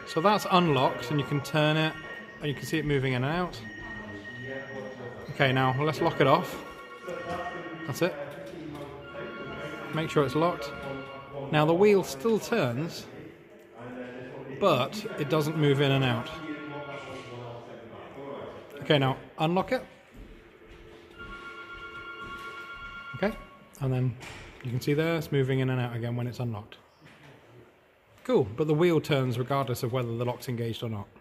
So that's unlocked, and you can turn it, and you can see it moving in and out. Okay, now let's lock it off. That's it. Make sure it's locked. Now the wheel still turns, but it doesn't move in and out. Okay, now unlock it. Okay, and then you can see there it's moving in and out again when it's unlocked. Cool, but the wheel turns regardless of whether the lock's engaged or not.